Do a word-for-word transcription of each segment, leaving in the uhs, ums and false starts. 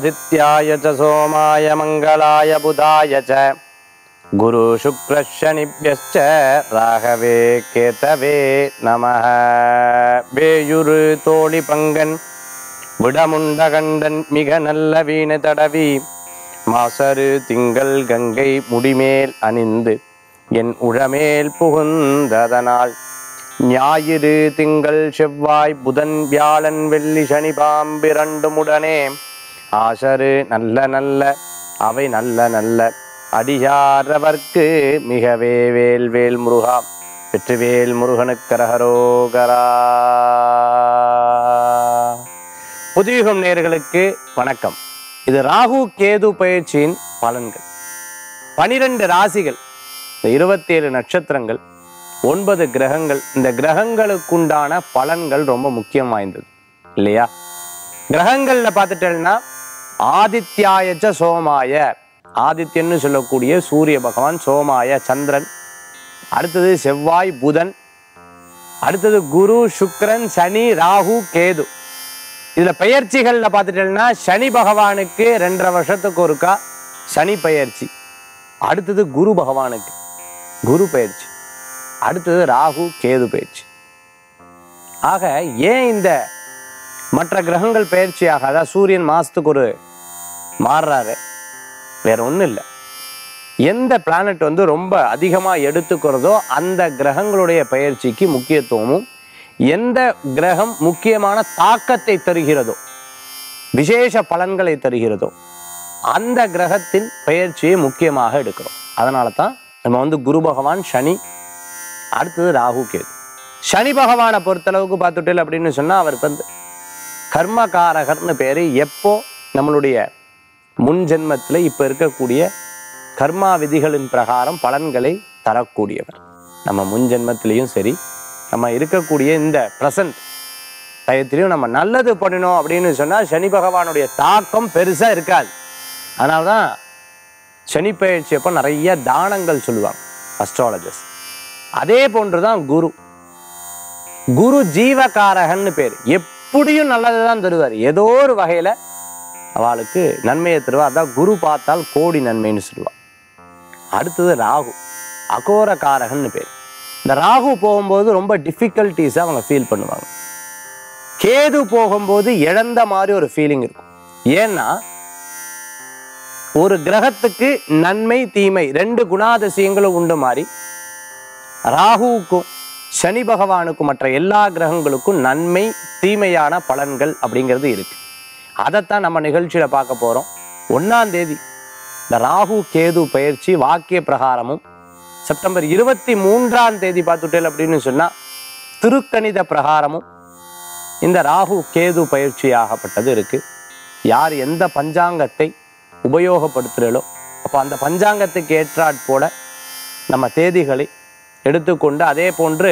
आदित्याय च सोमाय मंगलाय बुधाय च गुरु शुक्र शनिभ्यश्च राघवे केतवे नमः। வேயுரு தோழி பங்கன் விடமுண்டகண்டன் மிக நல்ல வீணை தடவி மாசரு திங்கள் கங்கை முடிமேல் அணிந்து என் உழமேல் புகுந்ததனால் ஞாயிறு திங்கள் செவ்வாய் புதன் வியாழன் வெள்ளி சனி பாம்பிரண்டுமுடனே ஆசரு நல்ல நல்ல அவை நல்ல நல்ல அடியாரவர்க்கு மிகவே வேல் வேல் முருகா வெற்றிவேல் முருகனுக்கு அரகரோகரா. புதியுகம் நேயர்களுக்கு வணக்கம். இது ராகு கேது பயிற்சியின் பலன்கள். பனிரெண்டு ராசிகள், இந்த இருபத்தி ஏழு நட்சத்திரங்கள், ஒன்பது கிரகங்கள். இந்த கிரகங்களுக்குண்டான பலன்கள் ரொம்ப முக்கியம் வாய்ந்தது இல்லையா? கிரகங்கள்ல பார்த்துட்டேன்னா ஆதித்யாயச்ச சோமாய, ஆதித்யன்னு சொல்லக்கூடிய சூரிய பகவான், சோமாய சந்திரன், அடுத்தது செவ்வாய் புதன், அடுத்தது குரு சுக்கிரன் சனி ராகு கேது. இதுல பெயர்ச்சிகள்ல பார்த்துட்டேன்னா சனி பகவானுக்கு ரெண்டரை வருஷத்துக்கு ஒருக்கா சனி பெயர்ச்சி, அடுத்தது குரு பகவானுக்கு குரு பெயர்ச்சி, அடுத்தது ராகு கேது பயிற்சி. ஆக ஏன் இந்த மற்ற கிரகங்கள் பயிற்சி ஆகாதா? சூரியன் மாசத்துக்கு ஒரு மாறுறாரு, வேற ஒன்றும் இல்லை. எந்த பிளானட் வந்து ரொம்ப அதிகமாக எடுத்துக்கிறதோ அந்த கிரகங்களுடைய பயிற்சிக்கு முக்கியத்துவமும், எந்த கிரகம் முக்கியமான தாக்கத்தை தருகிறதோ, விசேஷ பலன்களை தருகிறதோ, அந்த கிரகத்தின் பயிற்சியை முக்கியமாக எடுக்கிறோம். அதனால தான் நம்ம வந்து குரு பகவான் சனி, அடுத்தது ராகு கேது. சனி பகவானை பொறுத்தளவுக்கு பார்த்துட்டேன் அப்படின்னு சொன்னா அவருக்கு வந்து கர்மகாரகர்னு பேரு. எப்போ நம்மளுடைய முன் ஜென்மத்தில் இப்ப இருக்கக்கூடிய கர்மா விதிகளின் பிரகாரம் பலன்களை தரக்கூடியவர். நம்ம முன் ஜென்மத்திலையும் சரி, நம்ம இருக்கக்கூடிய இந்த பிரசன்ட் டயத்திலையும் நம்ம நல்லது பண்ணணும் அப்படின்னு சொன்னா சனி பகவானுடைய தாக்கம் பெருசா இருக்காது. அதனால்தான் சனி பயிற்சி அப்போ நிறைய தானங்கள் சொல்லுவாங்க அஸ்ட்ராலஜர்ஸ். அதே போன்றுதான் குரு. குரு ஜீவகாரகன்னு பேர். எப்படியும் நல்லதுதான் தருவார், ஏதோ ஒரு வகையில அவளுக்கு நன்மையை தருவா. அதான் குரு பார்த்தால் கோடி நன்மைன்னு சொல்லுவாள். அடுத்தது ராகு, அகோரகாரகன்னு பேர். இந்த ராகு போகும்போது ரொம்ப டிஃபிகல்டிஸை அவங்க ஃபீல் பண்ணுவாங்க. கேது போகும்போது இழந்த மாதிரி ஒரு ஃபீலிங் இருக்கும். ஏன்னா ஒரு கிரகத்துக்கு நன்மை தீமை ரெண்டு குணாதிசயங்களும் உண்டு மாதிரி ராகுவுக்கும் சனி பகவானுக்கும் மற்ற எல்லா கிரகங்களுக்கும் நன்மை தீமையான பலன்கள் அப்படிங்கிறது இருக்கு. அதைத்தான் நம்ம நிகழ்ச்சியில பார்க்க போறோம். ஒன்னாம் தேதி இந்த ராகு கேது பயிற்சி வாக்கிய பிரகாரமும், செப்டம்பர் இருபத்தி மூன்றாம் தேதி பார்த்துட்டேன் அப்படின்னு சொன்னா திருக்கணித பிரகாரமும் இந்த ராகு கேது பயிற்சியாகப்பட்டது இருக்கு. யார் எந்த பஞ்சாங்கத்தை உபயோகப்படுத்துகிறோ அப்போ அந்த பஞ்சாங்கத்துக்கு ஏற்றாற் போல நம்ம தேதிகளை எடுத்துக்கொண்டு, அதே போன்று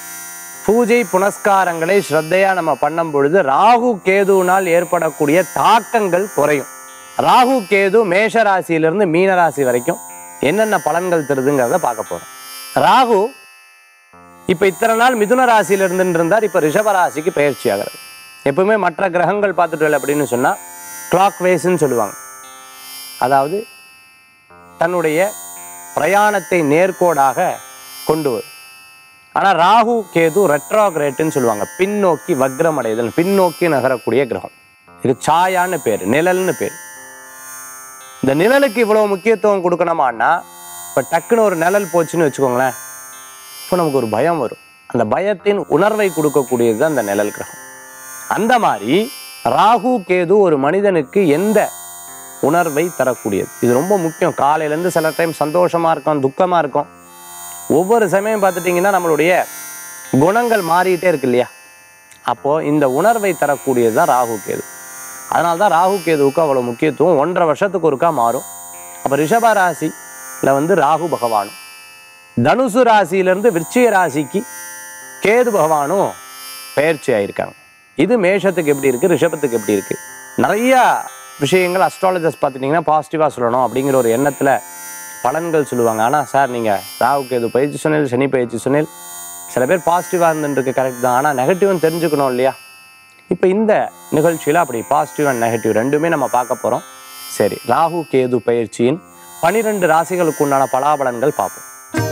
பூஜை புனஸ்காரங்களை ஸ்ரத்தையா நம்ம பண்ணும் பொழுது ராகு கேதுவினால் ஏற்படக்கூடிய தாக்கங்கள் குறையும். ராகு கேது மேஷ ராசியிலிருந்து மீன ராசி வரைக்கும் என்னென்ன பலன்கள் தருதுங்கிறத பார்க்க போறோம். ராகு இப்ப இத்தனை நாள் மிதுன ராசியில இருந்து இருந்தார், இப்ப ரிஷப ராசிக்கு பயிற்சி ஆகிறது. எப்பவுமே மற்ற கிரகங்கள் பார்த்துட்டு அப்படின்னு சொன்னா கிளாக் வேஸ்ன்னு சொல்லுவாங்க. அதாவது தன்னுடைய பிரயாணத்தை நேர்கோடாக கொண்டு வரும். ஆனால் ராகு கேது ரெட்ரோகிரேட்னு சொல்லுவாங்க, பின்னோக்கி வக்ரம் அடைதல், பின்னோக்கி நகரக்கூடிய கிரகம். இது சாயான்னு பேர், நிழல்னு பேர். இந்த நிழலுக்கு இவ்வளவு முக்கியத்துவம் கொடுக்கணுமான்னா, இப்போ டக்குன்னு ஒரு நிழல் போச்சுன்னு வச்சுக்கோங்களேன், இப்போ நமக்கு ஒரு பயம் வரும். அந்த பயத்தின் உணர்வை கொடுக்கக்கூடியது தான் அந்த நிழல் கிரகம். அந்த மாதிரி ராகு கேது ஒரு மனிதனுக்கு எந்த உணர்வை தரக்கூடியது, இது ரொம்ப முக்கியம். காலையிலேருந்து சில டைம் சந்தோஷமா இருக்கும், துக்கமா இருக்கும். ஒவ்வொரு சமயம் பார்த்துட்டிங்கன்னா நம்மளுடைய குணங்கள் மாறிட்டே இருக்கு இல்லையா? அப்போது இந்த உணர்வை தரக்கூடியது தான் ராகு கேது. அதனால தான் ராகு கேதுவுக்கு அவ்வளோ முக்கியத்துவம். ஒன்றரை வருஷத்துக்கு ஒருக்கா மாறும். அப்போ ரிஷப ராசியில் வந்து ராகு பகவானும், தனுசு ராசியிலேருந்து விருச்சிக ராசிக்கு கேது பகவானும் பயிற்சி ஆகியிருக்காங்க. இது மேஷத்துக்கு எப்படி இருக்குது, ரிஷபத்துக்கு எப்படி இருக்குது, நிறையா விஷயங்கள் அஸ்ட்ராலஜர்ஸ் பார்த்துட்டிங்கன்னா பாசிட்டிவாக சொல்லணும் அப்படிங்கிற ஒரு எண்ணத்தில் பலன்கள் சொல்லுவாங்க. ஆனால் சார் நீங்கள் ராகு கேது பயிற்சி சொன்னேன், சனி பயிற்சி சொன்னேன், சில பேர் பாசிட்டிவாக இருந்துருக்கு, கரெக்ட் தான். ஆனால் நெகட்டிவ்னு தெரிஞ்சுக்கணும் இல்லையா? இப்போ இந்த நிகழ்ச்சியில் அப்படி பாசிட்டிவ் அண்ட் நெகட்டிவ் ரெண்டுமே நம்ம பார்க்க போகிறோம். சரி, ராகு கேது பயிற்சியின் பனிரெண்டு ராசிகளுக்கு உண்டான பலாபலன்கள் பார்ப்போம்.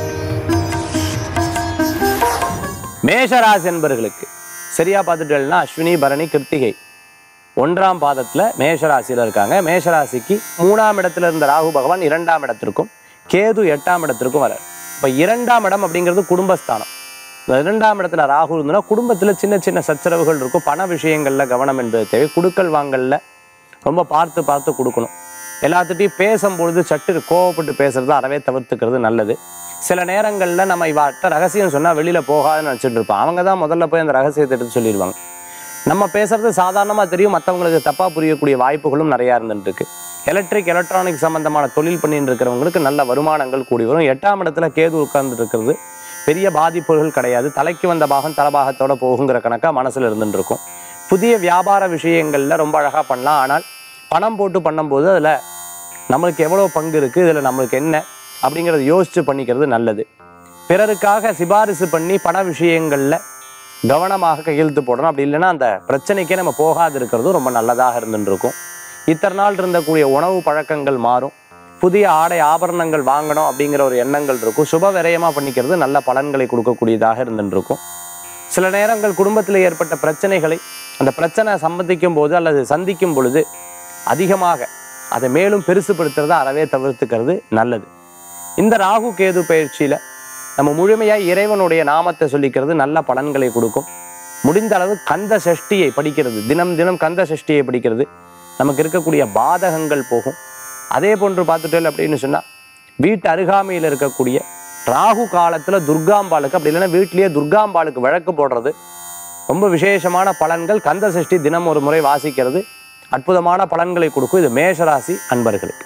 மேஷராசி என்பர்களுக்கு சரியா பார்த்துட்டேன்னா அஸ்வினி பரணி கிருத்திகை ஒன்றாம் பாதத்தில் மேஷராசியில் இருக்காங்க. மேஷராசிக்கு மூணாம் இடத்துல இருந்த ராகு பகவான் இரண்டாம் இடத்திற்கும் கேது எட்டாம் இடத்திற்கும் வரார். இப்போ இரண்டாம் இடம் அப்படிங்கிறது குடும்பஸ்தானம். இந்த இரண்டாம் இடத்துல ராகு இருந்ததுன்னா குடும்பத்தில் சின்ன சின்ன சச்சரவுகள் இருக்கும். பண விஷயங்களில் கவனம் என்பது தேவை. குடுக்கல் வாங்கல்ல ரொம்ப பார்த்து பார்த்து கொடுக்கணும். எல்லாத்துட்டையும் பேசும்பொழுது சட்டு கோவப்பட்டு பேசுறது அறவே தவிர்த்துக்கிறது நல்லது. சில நேரங்களில் நம்ம இவாட்ட ரகசியம் சொன்னால் வெளியில் போகாதுன்னு நினச்சிட்டு இருப்போம். அவங்க தான் முதல்ல போய் அந்த ரகசியத்தை எடுத்து சொல்லிடுவாங்க. நம்ம பேசுறது சாதாரணமாக தெரியும், மற்றவங்களுக்கு தப்பாக புரியக்கூடிய வாய்ப்புகளும் நிறையா இருந்துட்டு இருக்கு. எலக்ட்ரிக் எலக்ட்ரானிக் சம்பந்தமான தொழில் பண்ணிட்டு இருக்கிறவங்களுக்கு நல்ல வருமானங்கள் கூடி வரும். எட்டாம் இடத்துல கேது உட்கார்ந்துட்டு இருக்கிறது பெரிய பாதிப்புகள் கிடையாது. தலைக்கு வந்த பாகம் தலபாகத்தோட போகுங்கிற கணக்காக மனசில் இருந்துட்டு இருக்கும். புதிய வியாபார விஷயங்களில் ரொம்ப அழகாக பண்ணலாம். ஆனால் பணம் போட்டு பண்ணும்போது அதில் நம்மளுக்கு எவ்வளோ பங்கு இருக்குது, இதில் நம்மளுக்கு என்ன அப்படிங்கிறத யோசித்து பண்ணிக்கிறது நல்லது. பிறருக்காக சிபாரிசு பண்ணி பண விஷயங்களில் கவனமாக கையெழுத்து போடணும். அப்படி இல்லைன்னா அந்த பிரச்சனைக்கே நம்ம போகாது இருக்கிறதும் ரொம்ப நல்லதாக இருந்துட்டு இருக்கும். இத்தனை நாள் இருந்தக்கூடிய உணவு பழக்கங்கள் மாறும். புதிய ஆடை ஆபரணங்கள் வாங்கணும் அப்படிங்கிற ஒரு எண்ணங்கள் இருக்கும். சுப விரயமாக பண்ணிக்கிறது நல்ல பலன்களை கொடுக்கக்கூடியதாக இருந்துட்டு இருக்கும். சில நேரங்கள் குடும்பத்தில் ஏற்பட்ட பிரச்சனைகளை அந்த பிரச்சனை சம்மதிக்கும் போது அல்லது சந்திக்கும் பொழுது அதிகமாக அதை மேலும் பெருசுப்படுத்துறத அறவே தவிர்த்துக்கிறது நல்லது. இந்த ராகு கேது பயிற்சியில் நம்ம முழுமையாக இறைவனுடைய நாமத்தை சொல்லிக்கிறது நல்ல பலன்களை கொடுக்கும். முடிந்த அளவு கந்த சஷ்டியை படிக்கிறது, தினம் தினம் கந்த சஷ்டியை படிக்கிறது நமக்கு இருக்கக்கூடிய பாதகங்கள் போகும். அதே போன்று பார்த்துட்டேன் அப்படின்னு சொன்னால் வீட்டு அருகாமையில் இருக்கக்கூடிய ராகு காலத்தில் துர்காம்பாளுக்கு அப்படி இல்லைன்னா வீட்டிலேயே துர்காம்பாளுக்கு விளக்கு போடுறது ரொம்ப விசேஷமான பலன்கள். கந்த சஷ்டி தினம் ஒரு முறை வாசிக்கிறது அற்புதமான பலன்களை கொடுக்கும். இது மேஷராசி அன்பர்களுக்கு.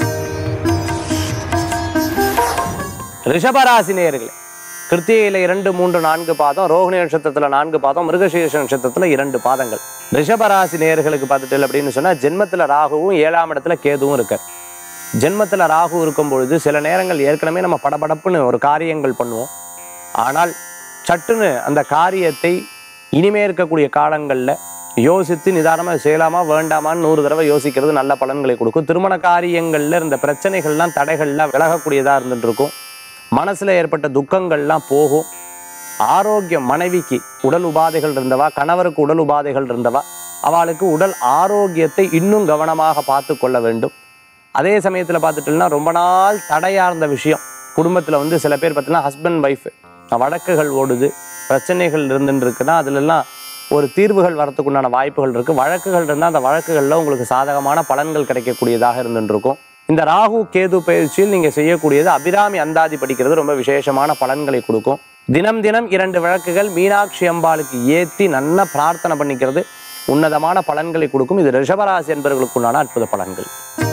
ரிஷபராசி நேயர்களே, கிருத்திகையில் இரண்டு மூன்று நான்கு பாதம், ரோகிணி நட்சத்திரத்தில் நான்கு பாதம், மிருகசீரிஷ நட்சத்திரத்தில் இரண்டு பாதங்கள். ரிஷபராசி நேயர்களுக்கு பார்த்துட்டு அப்படின்னு சொன்னால் ஜென்மத்தில் ராகுவும் ஏழாம் இடத்துல கேதுவும் இருக்கார். ஜென்மத்தில் ராகு இருக்கும் பொழுது சில நேரங்கள் ஏற்கனவே நம்ம படபடப்புன்னு ஒரு காரியங்கள் பண்ணுவோம். ஆனால் சட்டுன்னு அந்த காரியத்தை இனிமே இருக்கக்கூடிய காலங்களில் யோசித்து நிதானமாக செய்யலாமா வேண்டாமான்னு நூறு தடவை யோசிக்கிறது நல்ல பலன்களை கொடுக்கும். திருமண காரியங்களில் இருந்த பிரச்சனைகள்லாம் தடைகள்லாம் விலகக்கூடியதாக இருந்துட்டு இருக்கும். மனசில் ஏற்பட்ட துக்கங்கள்லாம் போகும். ஆரோக்கியம், மனைவிக்கு உடல் உபாதைகள் இருந்தவா, கணவருக்கு உடல் உபாதைகள் இருந்தவா, அவளுக்கு உடல் ஆரோக்கியத்தை இன்னும் கவனமாக பார்த்து கொள்ள வேண்டும். அதே சமயத்தில் பார்த்துட்டோம்னா ரொம்ப நாள் தடையார்ந்த விஷயம் குடும்பத்தில் வந்து சில பேர் பார்த்தீங்கன்னா ஹஸ்பண்ட் ஒய்ஃப் வழக்குகள் ஓடுது, பிரச்சனைகள் இருந்துட்டு இருக்குன்னா அதுலெல்லாம் ஒரு தீர்வுகள் வரத்துக்குண்டான வாய்ப்புகள் இருக்குது. வழக்குகள் இருந்தால் அந்த வழக்குகளில் உங்களுக்கு சாதகமான பலன்கள் கிடைக்கக்கூடியதாக இருந்துட்டு இருக்கும். இந்த ராகு கேது பயிற்சியில் நீங்கள் செய்யக்கூடியது அபிராமி அந்தாதி படிக்கிறது ரொம்ப விசேஷமான பலன்களை கொடுக்கும். தினம் தினம் இரண்டு விளக்குகள் மீனாட்சி அம்பாளுக்கு ஏற்றி நல்ல பிரார்த்தனை பண்ணிக்கிறது உன்னதமான பலன்களை கொடுக்கும். இது ரிஷபராசி என்பவர்களுக்குண்டான அற்புத பலன்கள்.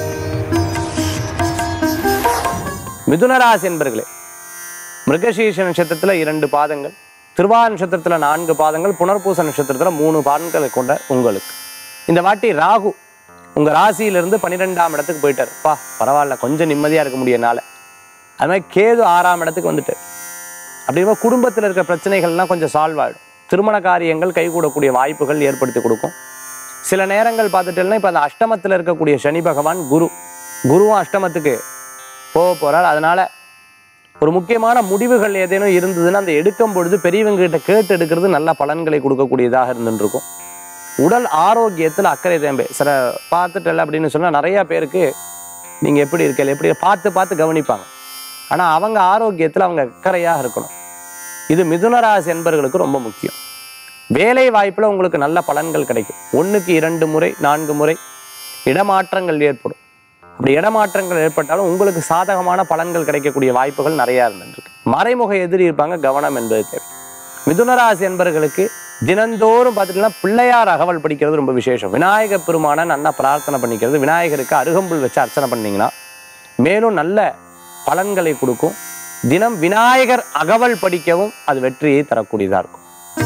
மிதுனராசி என்பர்களே, மிருகசீர்ஷ நட்சத்திரத்தில் இரண்டு பாதங்கள், திருவாதிரை நட்சத்திரத்தில் நான்கு பாதங்கள், புனர்பூச நட்சத்திரத்தில் மூணு பாதங்களை கொண்ட உங்களுக்கு இந்த வாட்டி ராகு உங்கள் ராசியிலிருந்து பன்னிரெண்டாம் இடத்துக்கு போயிட்டார். பா பரவாயில்ல, கொஞ்சம் நிம்மதியாக இருக்க முடியனால. அது மாதிரி கேது ஆறாம் இடத்துக்கு வந்துட்டார். அப்படின்னா குடும்பத்தில் இருக்கிற பிரச்சனைகள்லாம் கொஞ்சம் சால்வ் ஆகிடும். திருமண காரியங்கள் கைகூடக்கூடிய வாய்ப்புகள் ஏற்படுத்தி கொடுக்கும். சில நேரங்கள் பார்த்துட்டேன்னா இப்போ அந்த அஷ்டமத்தில் இருக்கக்கூடிய சனி பகவான் குரு குருவும் அஷ்டமத்துக்கு போக போகிறார். அதனால் ஒரு முக்கியமான முடிவுகள் ஏதேனும் இருந்ததுன்னா அந்த எடுக்கும் பொழுது பெரியவங்க கிட்ட கேட்டு எடுக்கிறது நல்ல பலன்களை கொடுக்கக்கூடியதாக இருந்துருக்கும். உடல் ஆரோக்கியத்தில் அக்கறை தேம்பே சில பார்த்துட்டல அப்படின்னு சொன்னால் நிறையா பேருக்கு நீங்கள் எப்படி இருக்கல எப்படி பார்த்து பார்த்து கவனிப்பாங்க. ஆனால் அவங்க ஆரோக்கியத்தில் அவங்க அக்கறையாக இருக்கணும். இது மிதுனராசி என்பவர்களுக்கு ரொம்ப முக்கியம். வேலை வாய்ப்பில் உங்களுக்கு நல்ல பலன்கள் கிடைக்கும். ஒன்றுக்கு இரண்டு முறை நான்கு முறை இடமாற்றங்கள் ஏற்படும். அப்படி இடமாற்றங்கள் ஏற்பட்டாலும் உங்களுக்கு சாதகமான பலன்கள் கிடைக்கக்கூடிய வாய்ப்புகள் நிறையா இருந்துருக்கு. மறைமுக எதிரி இருப்பாங்க, கவனம் என்பது தேவை. மிதுனராசி என்பவர்களுக்கு தினந்தோறும் பார்த்துட்டீங்கன்னா பிள்ளையார் அகவல் படிக்கிறது ரொம்ப விசேஷம். விநாயகர் பெருமான நல்லா பிரார்த்தனை பண்ணிக்கிறது, விநாயகருக்கு அருகம்புல் வச்சு அர்ச்சனை பண்ணிங்கன்னா மேலும் நல்ல பலன்களை கொடுக்கும். தினம் விநாயகர் அகவல் படிக்கவும் அது வெற்றியை தரக்கூடியதாக இருக்கும்.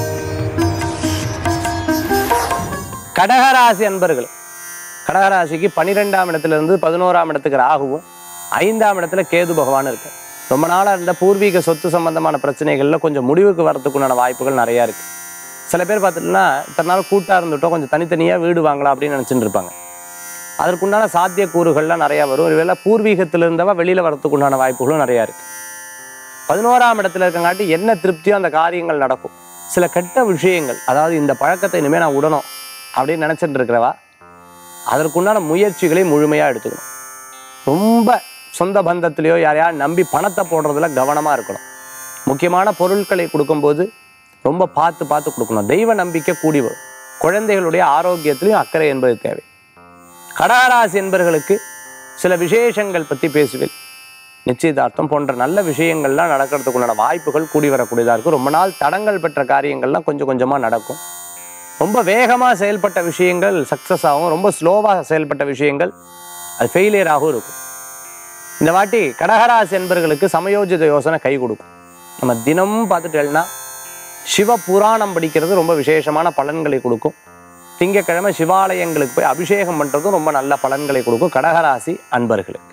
கடகராசி அன்பர்கள், கடகராசிக்கு பன்னிரெண்டாம் இடத்திலிருந்து பதினோராம் இடத்துக்கு ராகுவும் ஐந்தாம் இடத்துல கேது பகவான் இருக்கு. ரொம்ப நாளாக இருந்த பூர்வீக சொத்து சம்பந்தமான பிரச்சனைகளில் கொஞ்சம் முடிவுக்கு வரத்துக்குண்டான வாய்ப்புகள் நிறையா இருக்குது. சில பேர் பார்த்துட்டுனா இத்தனை நாள் கூட்டாக இருந்துட்டோம், கொஞ்சம் தனித்தனியாக வீடு வாங்கலாம் அப்படின்னு நினச்சிட்டு இருப்பாங்க. அதற்குண்டான சாத்தியக்கூறுகள்லாம் நிறையா வரும். ஒருவேளை பூர்வீகத்தில் இருந்தவா வெளியில் வரத்துக்கு உண்டான வாய்ப்புகளும் நிறையா இருக்குது. பதினோராம் இடத்துல இருக்கங்காட்டி என்ன திருப்தியோ அந்த காரியங்கள் நடக்கும். சில கெட்ட விஷயங்கள், அதாவது இந்த பழக்கத்தை இனிமேல் நான் விடணும் அப்படின்னு நினச்சிட்டு இருக்கிறவா அதற்குண்டான முயற்சிகளை முழுமையாக எடுத்துக்கணும். ரொம்ப சொந்த பந்தத்திலையோ யாரையாவது நம்பி பணத்தை போடுறதுல கவனமாக இருக்கணும். முக்கியமான பொருட்களை கொடுக்கும்போது ரொம்ப பார்த்து பார்த்து கொடுக்கணும். தெய்வ நம்பிக்கை கூடி வரும். குழந்தைகளுடைய ஆரோக்கியத்திலையும் அக்கறை என்பது தேவை. கடகராசி என்பவர்களுக்கு சில விசேஷங்கள் பற்றி பேசுவேன். நிச்சயதார்த்தம் போன்ற நல்ல விஷயங்கள்லாம் நடக்கிறதுக்குண்டான வாய்ப்புகள் கூடி வரக்கூடியதாக இருக்கும். ரொம்ப நாள் தடங்கள் பெற்ற காரியங்கள்லாம் கொஞ்சம் கொஞ்சமாக நடக்கும். ரொம்ப வேகமாக செயல்பட்ட விஷயங்கள் சக்ஸஸ் ஆகும். ரொம்ப ஸ்லோவாக செயல்பட்ட விஷயங்கள் அது ஃபெயிலியராகவும் இருக்கும். இந்த வாட்டி கடகராசி என்பவர்களுக்கு சமயோஜித யோசனை கை கொடுக்கும். நம்ம தினமும் பார்த்துட்டேன்னா சிவ புராணம் படிக்கிறது ரொம்ப விசேஷமான பலன்களை கொடுக்கும். திங்கக்கிழமை சிவாலயங்களுக்கு போய் அபிஷேகம் பண்ணுறதும் ரொம்ப நல்ல பலன்களை கொடுக்கும் கடகராசி அன்பர்களுக்கு.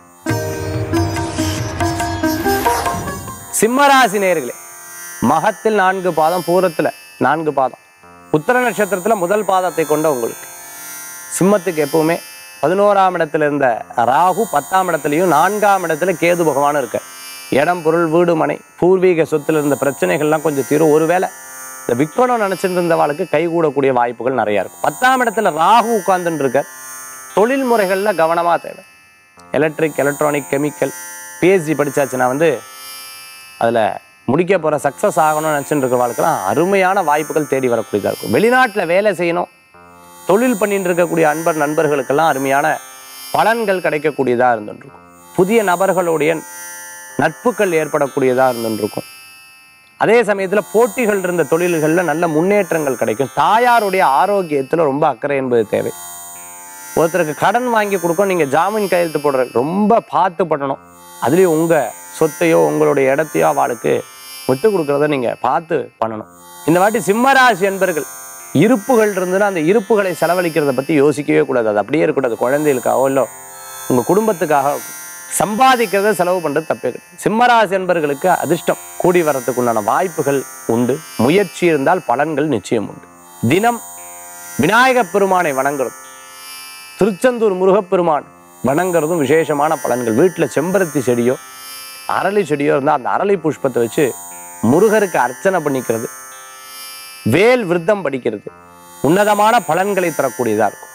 சிம்மராசி நேயர்களே, மகத்தில் நான்கு பாதம், பூரத்தில் நான்கு பாதம், உத்தர நட்சத்திரத்தில் முதல் பாதத்தை கொண்ட உங்களுக்கு சிம்மத்துக்கு எப்பவுமே பதினோராம் இடத்துல இருந்த ராகு பத்தாம் இடத்துலையும் நான்காம் இடத்துல கேது பகவானும் இருக்க. இடம் பொருள் வீடு மனை பூர்வீக சொத்துல இருந்த பிரச்சனைகள்லாம் கொஞ்சம் தீரும். ஒருவேளை இந்த விற்கணும் நினைச்சிட்டு இருந்தவாளுக்கு கைகூடக்கூடிய வாய்ப்புகள் நிறையா இருக்கும். பத்தாம் இடத்துல ராகு உட்கார்ந்துட்டு இருக்க. தொழில் முறைகள்ல கவனமா தேவை. எலக்ட்ரிக் எலக்ட்ரானிக் கெமிக்கல் பிஹெச்டி படிச்சாச்சுன்னா வந்து அதில் முடிக்க போகிற சக்ஸஸ் ஆகணும்னு நினச்சிட்டு இருக்கிறவாளுக்கெல்லாம் அருமையான வாய்ப்புகள் தேடி வரக்கூடியதாக இருக்கும். வெளிநாட்டில் வேலை செய்யணும், தொழில் பண்ணிட்டு இருக்கக்கூடிய அன்பர் நண்பர்களுக்கெல்லாம் அருமையான பலன்கள் கிடைக்கக்கூடியதாக இருந்துருக்கும். புதிய நபர்களுடைய நட்புகள் ஏற்படக்கூடியதாக இருந்துருக்கும். அதே சமயத்தில் போட்டிகள் இருந்த தொழில்களில் நல்ல முன்னேற்றங்கள் கிடைக்கும். தாயாருடைய ஆரோக்கியத்தில் ரொம்ப அக்கறை என்பது தேவை. ஒருத்தருக்கு கடன் வாங்கி கொடுக்கும், நீங்கள் ஜாமீன் கையெழுத்து போடுற ரொம்ப பார்த்து பண்ணணும். அதுலேயும் உங்கள் சொத்தையோ உங்களுடைய இடத்தையோ அவளுக்கு விட்டு கொடுக்குறத நீங்கள் பார்த்து பண்ணணும். இந்த வாட்டி சிம்மராசி என்பர்கள் இருப்புகள் இருந்துன்னா அந்த இருப்புகளை செலவழிக்கிறத பற்றி யோசிக்கவே கூடாது. அது அப்படியே இருக்கக்கூடாது. குழந்தைகளுக்காகவோ இல்லை உங்கள் குடும்பத்துக்காக சம்பாதிக்கிறத செலவு பண்ணுறது தப்பே கிடையாது. சிம்மராசி என்பர்களுக்கு அதிர்ஷ்டம் கூடி வரத்துக்கு உண்டான வாய்ப்புகள் உண்டு. முயற்சி இருந்தால் பலன்கள் நிச்சயம் உண்டு. தினம் விநாயகப் பெருமானை வணங்குறது, திருச்செந்தூர் முருகப்பெருமான் வணங்குறதும் விசேஷமான பலன்கள். வீட்டில் செம்பருத்தி செடியோ அரளி செடியோ இருந்தால் அந்த அரளி புஷ்பத்தை வச்சு முருகருக்கு அர்ச்சனை பண்ணிக்கிறது, வேல் விருத்தம் படிக்கிறது உன்னதமான பலன்களை தரக்கூடியதாக இருக்கும்.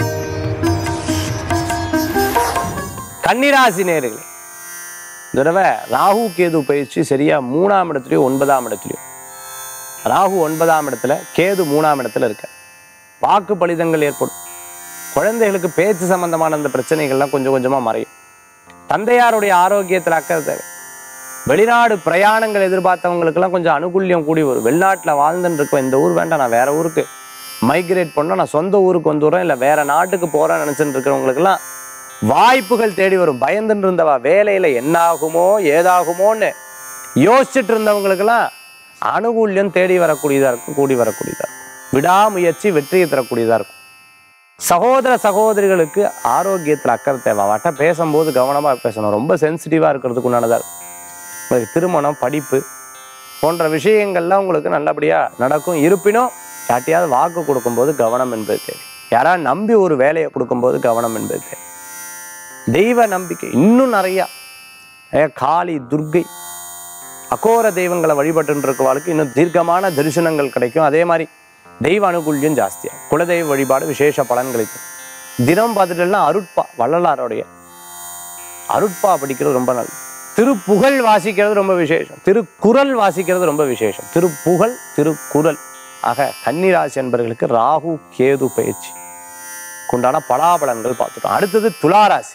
கன்னிராசி நேயர்களே, இந்த தடவை ராகு கேது பயிற்சி சரியா மூணாம் இடத்துலையும் ஒன்பதாம் இடத்துலையும். ராகு ஒன்பதாம் இடத்துல, கேது மூணாம் இடத்துல இருக்க. வாக்கு பலிதங்கள் ஏற்படும். குழந்தைகளுக்கு பேச்சு சம்பந்தமான அந்த பிரச்சனைகள்லாம் கொஞ்சம் கொஞ்சமாக மறையும். தந்தையாருடைய ஆரோக்கியத்தில் அக்கறை தேவை. வெளிநாடு பிரயாணங்கள் எதிர்பார்த்தவங்களுக்கெல்லாம் கொஞ்சம் அனுகூல்யம் கூடி வரும். வெளிநாட்டில் வாழ்ந்துட்டு இருக்கோம், இந்த ஊர் வேண்டாம், நான் வேற ஊருக்கு மைக்ரேட் பண்ணோம், நான் சொந்த ஊருக்கு வந்துடுறேன், இல்லை வேற நாட்டுக்கு போகிறேன்னு நினச்சிட்டு இருக்கிறவங்களுக்கெல்லாம் வாய்ப்புகள் தேடி வரும். பயந்துட்டு இருந்தவா வேலையில் என்ன ஆகுமோ ஏதாகுமோன்னு யோசிச்சுட்டு இருந்தவங்களுக்கெல்லாம் அனுகூல்யம் தேடி வரக்கூடியதாக இருக்கும், கூடி வரக்கூடியதாக இருக்கும். விடாமுயற்சி வெற்றியை தரக்கூடியதாக இருக்கும். சகோதர சகோதரிகளுக்கு ஆரோக்கியத்தில் அக்கறை தேவை. அவட்ட பேசும்போது கவனமாக பேசணும். ரொம்ப சென்சிட்டிவாக இருக்கிறதுக்கு உண்டானதாக இருக்கும். உங்களுக்கு திருமணம் படிப்பு போன்ற விஷயங்கள்லாம் உங்களுக்கு நல்லபடியாக நடக்கும். இருப்பினும் யார்ட்டையாவது வாக்கு கொடுக்கும்போது கவனம் என்பது தேவை. யாராவது நம்பி ஒரு வேலையை கொடுக்கும்போது கவனம் என்பது தேவை. தெய்வ நம்பிக்கை இன்னும் நிறையா காளி துர்க்கை அகோர தெய்வங்களை வழிபட்டு இருக்கவாளுக்கு இன்னும் தீர்க்கமான தரிசனங்கள் கிடைக்கும். அதே மாதிரி தெய்வ அனுகூல்யம் ஜாஸ்தியாக குலதெய்வ வழிபாடு விசேஷ பலன்களை தரும். தினம் பார்த்துட்டேன்னா அருட்பா வள்ளலாருடைய அருட்பா படிக்கிறது ரொம்ப நல்லது. திருப்புகழ் வாசிக்கிறது ரொம்ப விசேஷம். திருக்குறள் வாசிக்கிறது ரொம்ப விசேஷம். திருப்புகழ் திருக்குறள். ஆக கன்னிராசி என்பவர்களுக்கு ராகு கேது பயிற்சி உண்டான பலாபலன்கள் பார்த்துட்டோம். அடுத்தது துளாராசி.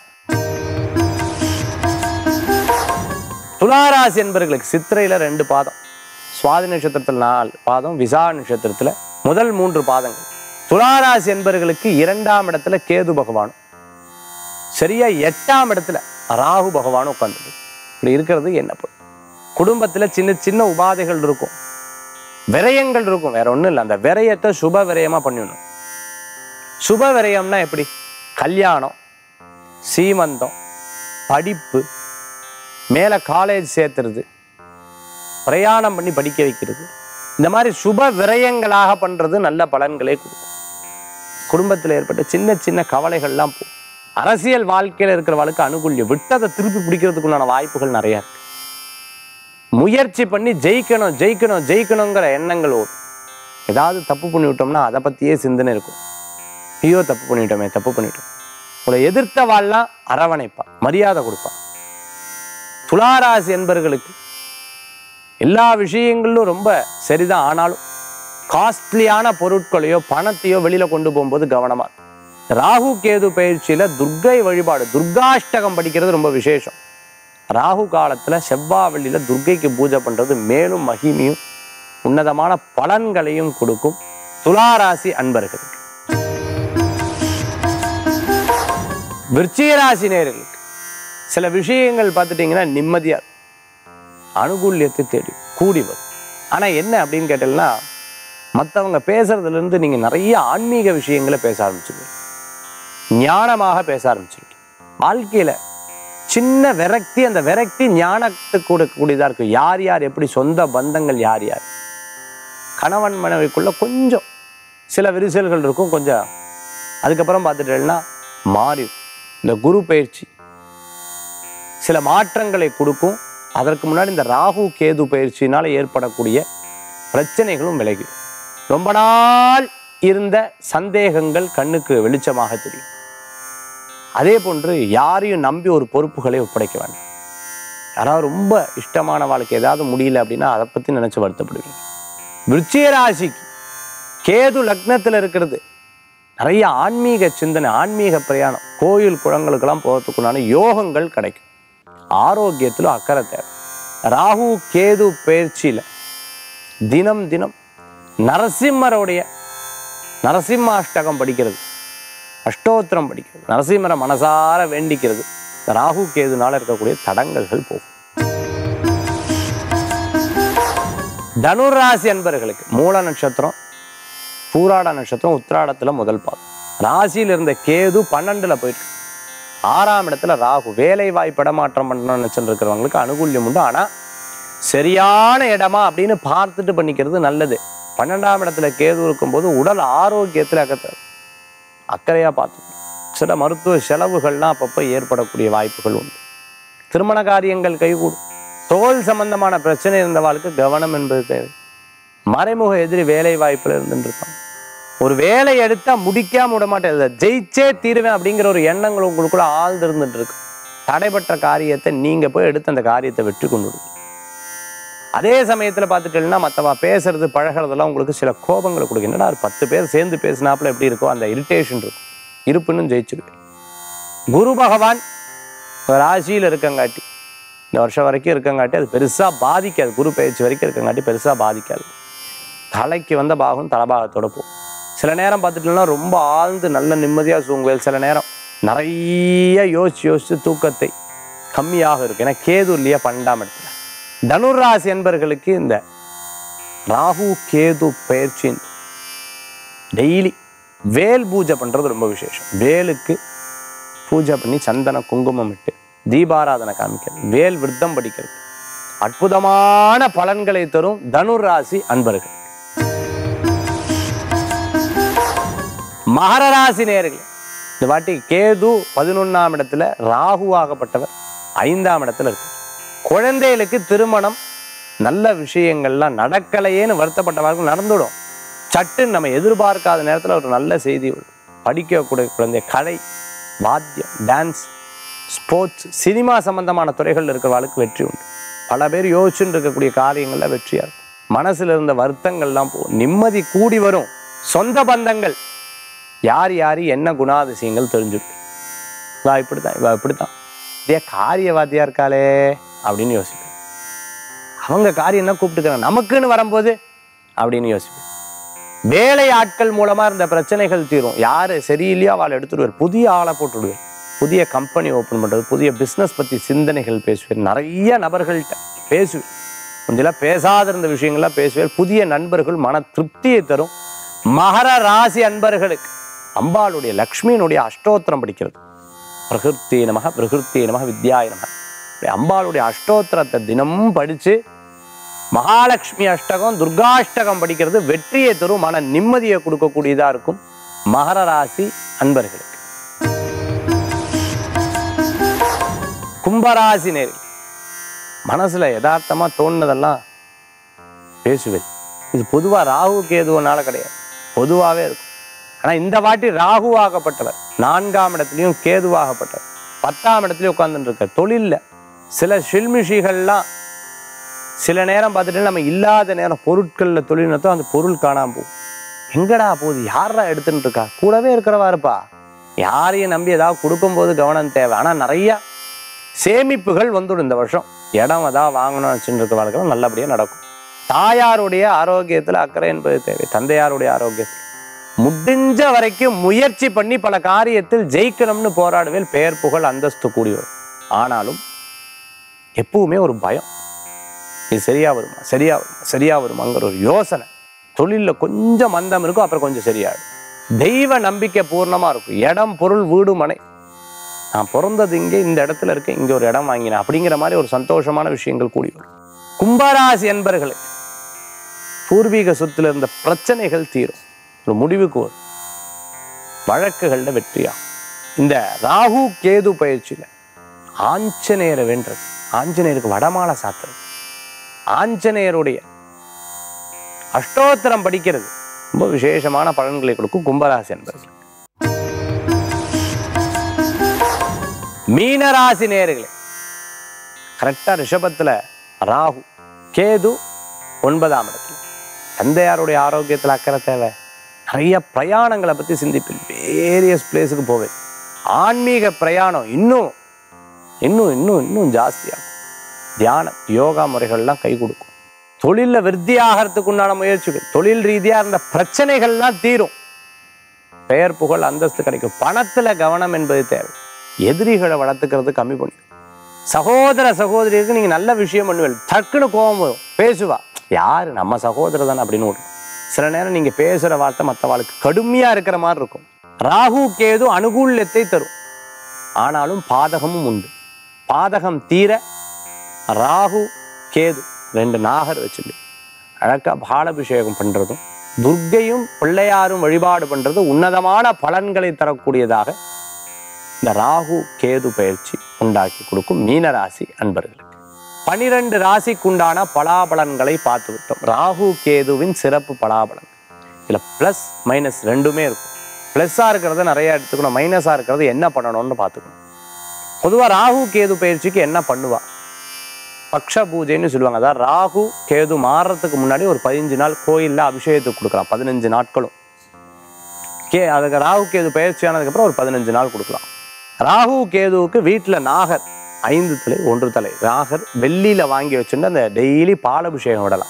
துளாராசி என்பவர்களுக்கு சித்திரையில ரெண்டு பாதம், சுவாதி நட்சத்திரத்தில் நாலு பாதம், விசா நட்சத்திரத்துல முதல் மூன்று பாதங்கள். துளாராசி என்பவர்களுக்கு இரண்டாம் இடத்துல கேது பகவானும் சரியா எட்டாம் இடத்துல ராகு பகவானும் உட்கார்ந்து இப்படி இருக்கிறது என்ன பண்ணும்? குடும்பத்துல சின்ன சின்ன உபாதைகள் இருக்கும், விரயங்கள் இருக்கும், வேற ஒண்ணும் இல்லை. அந்த விரயத்தை சுப விரயமா பண்ணிடணும். சுப விரயம்னா எப்படி? கல்யாணம், சீமந்தம், படிப்பு, மேல காலேஜ் சேர்த்துறது, பிரயாணம் பண்ணி படிக்க வைக்கிறது, இந்த மாதிரி சுப விரயங்களாக பண்றது நல்ல பலன்களை கொடுக்கும். குடும்பத்தில் ஏற்பட்ட சின்ன சின்ன கவலைகள்லாம் போகும். அரசியல் வாழ்க்கையில் இருக்கிறவளுக்கு அனுகூல்யம், விட்டதை திருப்பி பிடிக்கிறதுக்குண்டான வாய்ப்புகள் நிறைய இருக்கு. முயற்சி பண்ணி ஜெயிக்கணும் ஜெயிக்கணும் ஜெயிக்கணுங்கிற எண்ணங்கள் ஓடும். ஏதாவது தப்பு பண்ணி விட்டோம்னா அதை பற்றியே சிந்தனை இருக்கும். ஐயோ தப்பு பண்ணிவிட்டோமே தப்பு பண்ணிவிட்டோம். உங்களை எதிர்த்த வாழலாம் அரவணைப்பா, மரியாதை கொடுப்பா. துளாராசி என்பர்களுக்கு எல்லா விஷயங்களிலும் ரொம்ப சரிதான். ஆனாலும் காஸ்ட்லியான பொருட்களையோ பணத்தையோ வெளியில கொண்டு போகும்போது கவனமா. ராகு கேது பயிற்சியில துர்க்கை வழிபாடு, துர்காஷ்டகம் படிக்கிறது ரொம்ப விசேஷம். ராகு காலத்துல செவ்வாவெள்ளியில துர்க்கைக்கு பூஜை பண்றது மேலும் மகிமையும் உன்னதமான பலன்களையும் கொடுக்கும். துளாராசி அன்பர்களுக்கு. விருச்சிக ராசி நேயர்களுக்கு சில விஷயங்கள் பார்த்துட்டீங்கன்னா நிம்மதியா அனுகூல்யத்தை தேடி கூடி வரும். ஆனா என்ன அப்படின்னு கேட்டீங்கன்னா, மற்றவங்க பேசுறதுல இருந்து நீங்க நிறைய ஆன்மீக விஷயங்களை பேச ஆரம்பிச்சிருக்கீங்க, ஞானமாக பேச ஆரம்பிச்சிருக்கீங்க. வாழ்க்கையில சின்ன விரக்தி, அந்த விரக்தி ஞானத்துக்கு கூடக்கூடியதா இருக்கு. யார் யார் எப்படி சொந்த பந்தங்கள், யார் யார் கணவன் மனைவிக்குள்ள கொஞ்சம் சில விரிசல்கள் இருக்கும். கொஞ்சம் அதுக்கப்புறம் பார்த்துட்டேன்னா மாறி இந்த குரு பயிற்சி சில மாற்றங்களை கொடுக்கும். அதற்கு முன்னாடி இந்த ராகு கேது பயிற்சியினால ஏற்படக்கூடிய பிரச்சனைகளும் விலகி ரொம்ப நாள் இருந்த சந்தேகங்கள் கண்ணுக்கு வெளிச்சமாக தெரியும். அதே போன்று யாரையும் நம்பி ஒரு பொறுப்புகளை ஒப்படைக்க வேண்டாம். யாராவது ரொம்ப இஷ்டமான வாழ்க்கை ஏதாவது முடியல அப்படின்னா அதை பற்றி நினைச்சு வருத்தப்படுவீங்க. விருச்சிக ராசிக்கு கேது லக்னத்தில் இருக்கிறது நிறைய ஆன்மீக சிந்தனை, ஆன்மீக பிரயாணம், கோயில் குளங்களுக்கெல்லாம் போகிறதுக்குண்டான யோகங்கள் கிடைக்கும். ஆரோக்கியத்தில் அக்கறை தேவை. ராகு கேது பயிற்சியில் தினம் தினம் நரசிம்மருடைய நரசிம்மாஷ்டகம் படிக்கிறது, அஷ்டோத்திரம் படிக்கிறது, நரசிம்மரை மனசார வேண்டிக்கிறது, ராகு கேதுனால இருக்கக்கூடிய தடங்கல்கள் போகும். தனுராசி அன்பர்களுக்கு மூல நட்சத்திரம், பூராட நட்சத்திரம், உத்திராடத்துல முதல் பாதம். ராசியில் இருந்த கேது பன்னெண்டுல போயிட்டு ஆறாம் இடத்துல ராகு. வேலை வாய்ப்பு இடமாற்றம் பண்ணணும்னு நினைச்சுட்டு இருக்கிறவங்களுக்கு அனுகூல்யம் உண்டு. ஆனா சரியான இடமா அப்படின்னு பார்த்துட்டு பண்ணிக்கிறது நல்லது. பன்னெண்டாம் இடத்துல கேது இருக்கும்போது உடல் ஆரோக்கியத்தில் அக்கறை அக்கறையா பார்த்துக்கணும். சில மருத்துவ செலவுகள்லாம் அப்பப்போ ஏற்படக்கூடிய வாய்ப்புகள் உண்டு. திருமண காரியங்கள் கைகூடும். தோல் சம்பந்தமான பிரச்சனை இருந்தவாளுக்கு கவனம் என்பது தேவை. மறைமுக எதிரி வேலை வாய்ப்புல இருந்துட்டு இருப்பாங்க. ஒரு வேலை எடுத்தா முடிக்காம விட மாட்டேன், ஜெயிச்சே தீருவேன் அப்படிங்கிற ஒரு எண்ணங்கள் உங்களுக்குள்ள ஆழ்ந்து இருந்துட்டு இருக்கு. தடைபற்ற காரியத்தை நீங்க போய் எடுத்து அந்த காரியத்தை வெற்றி கொண்டு விடுங்க. அதே சமயத்துல பார்த்துட்டீங்கன்னா மற்றவா பேசுறது பழகிறதெல்லாம் உங்களுக்கு சில கோபங்களை கொடுக்கும். என்னடா ஒரு பத்து பேர் சேர்ந்து பேசினாப்புல எப்படி இருக்கோ அந்த இரிட்டேஷன் இருக்கும், இருப்புன்னு ஜெயிச்சிருவேன். குரு பகவான் ராசியில் இருக்கங்காட்டி இந்த வருஷம் வரைக்கும் இருக்கங்காட்டி அது பெருசா பாதிக்காது. குரு பயிற்சி வரைக்கும் இருக்கங்காட்டி பெருசா பாதிக்காது. தலைக்கு வந்த பாகம் தலபாகத்தோட போகும். சில நேரம் பார்த்துட்டோம்னா ரொம்ப ஆழ்ந்து நல்ல நிம்மதியாக தூங்குவேல். சில நேரம் நிறைய யோசிச்சு யோசிச்சு தூக்கத்தை கம்மியாக இருக்கு. ஏன்னா கேது இல்லையா பன்னெண்டாம் இடத்துல. தனுராசி என்பர்களுக்கு இந்த ராகு கேது பயிற்சி டெய்லி வேல் பூஜை பண்றது ரொம்ப விசேஷம். வேலுக்கு பூஜை பண்ணி சந்தன குங்குமம் இட்டு தீபாராதனை காமிக்கிறது, வேல் விருத்தம் படிக்கிறது அற்புதமான பலன்களை தரும் தனுராசி அன்பர்கள். மகர ராசி நேயர்களே, இந்த வாட்டி கேது பதினொன்னாம் இடத்துல, ராகு ஆகப்பட்டவர் ஐந்தாம் இடத்துல இருக்கு. குழந்தைகளுக்கு திருமணம் நல்ல விஷயங்கள்லாம் நடக்கலையேன்னு வருத்தப்பட்டவர்கள் நடந்துடும். சட்டுன்னு நம்ம எதிர்பார்க்காத நேரத்தில் ஒரு நல்ல செய்தி வரும். படிக்கக்கூடிய குழந்தை கலை, வாத்தியம், டான்ஸ், ஸ்போர்ட்ஸ், சினிமா சம்பந்தமான துறைகள் இருக்கிறவர்களுக்கு வெற்றி உண்டு. பல பேர் யோசிச்சுட்டு இருக்கக்கூடிய காரியங்கள்ல வெற்றியா இருக்கும். மனசுல இருந்த வருத்தங்கள்லாம் போகும், நிம்மதி கூடி வரும். சொந்த பந்தங்கள் யார் யார் என்ன குணாதிசயங்கள் தெரிஞ்சுட்டு இவா இப்படித்தான் இவா இப்படித்தான் இதே காரியவாதியா இருக்காளே அப்படின்னு யோசிப்பேன். அவங்க காரியம் என்ன கூப்பிட்டுக்கிறாங்க நமக்குன்னு வரும்போது அப்படின்னு யோசிப்பேன். வேலை ஆட்கள் மூலமா இருந்த பிரச்சனைகள் தீரும். யாரு சரியில்லையோ அவளை எடுத்துடுவார், புதிய ஆளை போட்டுடுவேன். புதிய கம்பெனி ஓப்பன் பண்றது, புதிய பிஸ்னஸ் பத்தி சிந்தனைகள் பேசுவேன். நிறைய நபர்கள்ட்ட பேசுவேன். கொஞ்சம் பேசாத இருந்த விஷயங்கள்லாம் பேசுவேன். புதிய நண்பர்கள் மன திருப்தியை தரும். மகர ராசி அன்பர்களுக்கு அம்பாளுடைய லக்ஷ்மியினுடைய அஷ்டோத்திரம் படிக்கிறது. பிரகிருத்தி நமக பிரகிருத்தி நமக வித்யாய நமக, அம்பாளுடைய அஷ்டோத்திரத்தை தினமும் படிச்சு மகாலட்சுமி அஷ்டகம், துர்காஷ்டகம் படிக்கிறது வெற்றியை தரும், மன நிம்மதியை கொடுக்கக்கூடியதா இருக்கும் மகர ராசி அன்பர்களுக்கு. கும்பராசி நேரில் மனசுல யதார்த்தமா தோணுனதெல்லாம் பேசுவேன். இது பொதுவா ராகு கேதுவனால கிடையாது, பொதுவாகவே இருக்கும். ஆனா இந்த வாட்டி ராகுவாகப்பட்டவர் நான்காம் இடத்துலையும் கேதுவாகப்பட்டவர் பத்தாம் இடத்துலயும் உட்கார்ந்துட்டு இருக்க. தொழில்ல சில ஷில்மிஷிகள்லாம் சில நேரம் பார்த்துட்டு நம்ம இல்லாத நேரம் பொருட்கள்ல தொழில் நடத்தும், அந்த பொருள் காணாம போகும். எங்கடா போகுது, யாரா எடுத்துட்டு இருக்கா, கூடவே இருக்கிறவா இருப்பா. யாரையும் நம்பி ஏதாவது கொடுக்கும்போது கவனம் தேவை. ஆனா நிறைய சேமிப்புகள் வந்துடும் இந்த வருஷம். இடம் அதான் வாங்கணும்னு வச்சுட்டு இருக்க வாழ்க்கை நல்லபடியா நடக்கும். தாயாருடைய ஆரோக்கியத்துல அக்கறை என்பது தேவை. தந்தையாருடைய ஆரோக்கியத்தில் முடிஞ்ச வரைக்கும் முயற்சி பண்ணி பல காரியத்தில் ஜெயிக்கணும்னு போராடுவேல். பெயர் புகழ் அந்தஸ்து கூடி வரும். ஆனாலும் எப்பவுமே ஒரு பயம், இது சரியா வருமா சரியா வருமா சரியா வருமாங்கிற ஒரு யோசனை. தொழில்ல கொஞ்சம் மந்தம் இருக்கும், அப்புறம் கொஞ்சம் சரியாடும். தெய்வ நம்பிக்கை பூர்ணமா இருக்கும். இடம் பொருள் வீடு மனை, நான் பிறந்தது இங்கே, இந்த இடத்துல இருக்கேன், இங்க ஒரு இடம் வாங்கினேன் அப்படிங்கிற மாதிரி ஒரு சந்தோஷமான விஷயங்கள் கூடி வரும். கும்பராசி என்பர்களே, பூர்வீக சொத்துல இருந்த பிரச்சனைகள் தீரும், ஒரு முடிவுக்கு வரும், வழக்குகள்ல வெற்றியாகும். இந்த ராகு கேது பயிற்சியில ஆஞ்சநேயரை வென்றது, ஆஞ்சநேயருக்கு வடமாலை சாத்துறது, ஆஞ்சநேயருடைய அஷ்டோத்திரம் படிக்கிறது ரொம்ப விசேஷமான பலன்களை கொடுக்கும் கும்பராசி என்பர்கள். மீனராசி நேயர்களே, கரெக்டா ரிஷபத்துல ராகு கேது ஒன்பதாம் இடத்துல. தந்தையாருடைய ஆரோக்கியத்தில் அக்கறை தேவை. நிறைய பிரயாணங்களை பத்தி சிந்திப்பில் வேரியஸ் பிளேஸுக்கு போவேன். ஆன்மீக பிரயாணம் இன்னும் இன்னும் இன்னும் இன்னும் ஜாஸ்தியாகும். தியானம் யோகா முறைகள்லாம் கை கொடுக்கும். தொழில விருத்தி ஆகிறதுக்கு உண்டான முயற்சிகள், தொழில் ரீதியா இருந்த பிரச்சனைகள்லாம் தீரும். பெயர் புகழ் அந்தஸ்து கிடைக்கும். பணத்துல கவனம் என்பது தேவை. எதிரிகளை வளர்த்துக்கிறது கம்மி பண்ணி. சகோதர சகோதரிக்கு நீங்க நல்ல விஷயம் பண்ணுவீங்க, டக்குன்னு கோபம் வரும், பேசுவா, யாரு நம்ம சகோதரர் தானே அப்படின்னு விடும். சில நேரம் நீங்க பேசுற வார்த்தை மற்றவாளுக்கு கடுமையா இருக்கிற மாதிரி இருக்கும். ராகு கேது அனுகூல்யத்தை தரும், ஆனாலும் பாதகமும் உண்டு. பாதகம் தீர ராகு கேது ரெண்டு நாகர் வச்சுட்டு அழகா பாலாபிஷேகம் பண்றதும் துர்க்கையும் பிள்ளையாரும் வழிபாடு பண்றது உன்னதமான பலன்களை தரக்கூடியதாக இந்த ராகு கேது பயிற்சி உண்டாக்கி கொடுக்கும் மீனராசி அன்பர்களுக்கு. பனிரெண்டு ராசிக்குண்டான பலாபலன்களை பார்த்து விட்டோம். ராகு கேதுவின் சிறப்பு பலாபலன் இதுல பிளஸ் மைனஸ் ரெண்டுமே இருக்கும். பிளஸ்ஸா இருக்கிறத நிறைய எடுத்துக்கணும், மைனஸா இருக்கிறது என்ன பண்ணணும்னு பார்த்துக்கணும். பொதுவா ராகு கேது பயிற்சிக்கு என்ன பண்ணுவா, பக்ஷ பூஜைன்னு சொல்லுவாங்க. அதாவது ராகு கேது மாறுறதுக்கு முன்னாடி ஒரு பதினஞ்சு நாள் கோயில்ல அபிஷேகத்துக்கு கொடுக்கலாம். பதினஞ்சு நாட்களும் கே அதுக்கு ராகு கேது பயிற்சி ஆனதுக்கு அப்புறம் ஒரு பதினஞ்சு நாள் கொடுக்கலாம். ராகு கேதுவுக்கு வீட்டுல நாகர் ஐந்து தலை ஒன்று தலை நாகர் வெள்ளியில வாங்கி வச்சுட்டு அந்த டெய்லி பாலபிஷேகம் விடலாம்.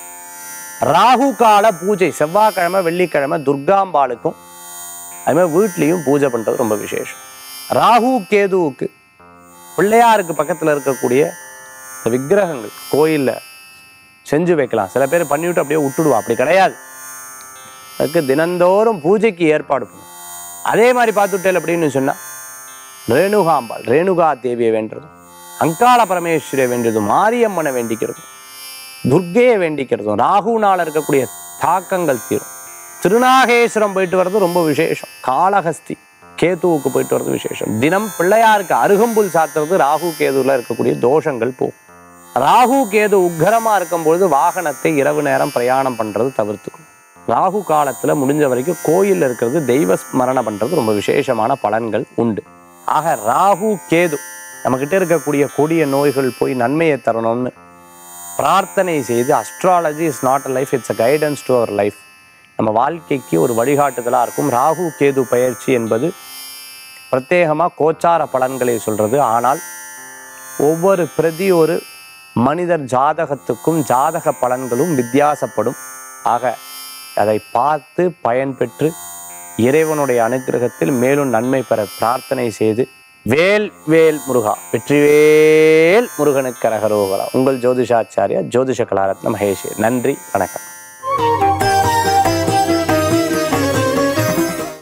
ராகு கால பூஜை செவ்வாய்க்கிழமை வெள்ளிக்கிழமை துர்காம்பாளுக்கும் அது மாதிரி வீட்லையும் பூஜை பண்றது ரொம்ப விசேஷம். ராகு கேதுவுக்கு பிள்ளையாருக்கு பக்கத்துல இருக்கக்கூடிய இந்த விக்கிரகங்கள் கோயில்ல செஞ்சு வைக்கலாம். சில பேர் பண்ணிவிட்டு அப்படியே விட்டுடுவா, அப்படி கிடையாது. அதுக்கு தினந்தோறும் பூஜைக்கு ஏற்பாடு பண்ணும். அதே மாதிரி பார்த்துட்டேன் அப்படின்னு சொன்னா ரேணுகாம்பாள் ரேணுகா தேவியை வேண்டுறதும், அங்காள பரமேஸ்வரியை வேண்டியதும், மாரியம்மனை வேண்டிக்கிறதும், துர்க்கையை வேண்டிக்கிறதும், ராகுனால இருக்கக்கூடிய தாக்கங்கள் தீரும். திருநாகேஸ்வரம் போயிட்டு வர்றது ரொம்ப விசேஷம். காளஹஸ்தி கேதுவுக்கு போயிட்டு வர்றது விசேஷம். தினம் பிள்ளையாருக்கு அருகம்புல் சாத்துறது ராகு கேதுல இருக்கக்கூடிய தோஷங்கள் போகும். ராகு கேது உக்கரமா இருக்கும்பொழுது வாகனத்தை இரவு நேரம் பிரயாணம் பண்றது தவிர்த்துக்கணும். ராகு காலத்துல முடிஞ்ச வரைக்கும் கோயில் இருக்கிறது தெய்வ ஸ்மரணை பண்றது ரொம்ப விசேஷமான பலன்கள் உண்டு. ஆக ராகு கேது நம்ம கிட்ட இருக்கக்கூடிய கொடிய நோய்கள் போய் நன்மையை தரணும்னு பிரார்த்தனை செய்து, astrology is not a life, it's a guidance to our life, நம்ம வாழ்க்கைக்கு ஒரு வழிகாட்டுதலாக இருக்கும். ராகு கேது பயிற்சி என்பது பிரத்யேகமாக கோச்சார பலன்களை சொல்றது. ஆனால் ஒவ்வொரு பிரதி ஒரு மனிதர் ஜாதகத்துக்கும் ஜாதக பலன்களும் வித்தியாசப்படும். ஆக அதை பார்த்து பயன்பெற்று இறைவனுடைய அனுகிரகத்தில் மேலும் நன்மை பெற பிரார்த்தனை செய்து, வேல் வேல் முருகா வெற்றிவேல் முருகனுக்கு கரகரோகரா. உங்கள் ஜோதிஷாச்சாரியா ஜோதிஷ கலாரத்ன மகேஷ். நன்றி, வணக்கம்.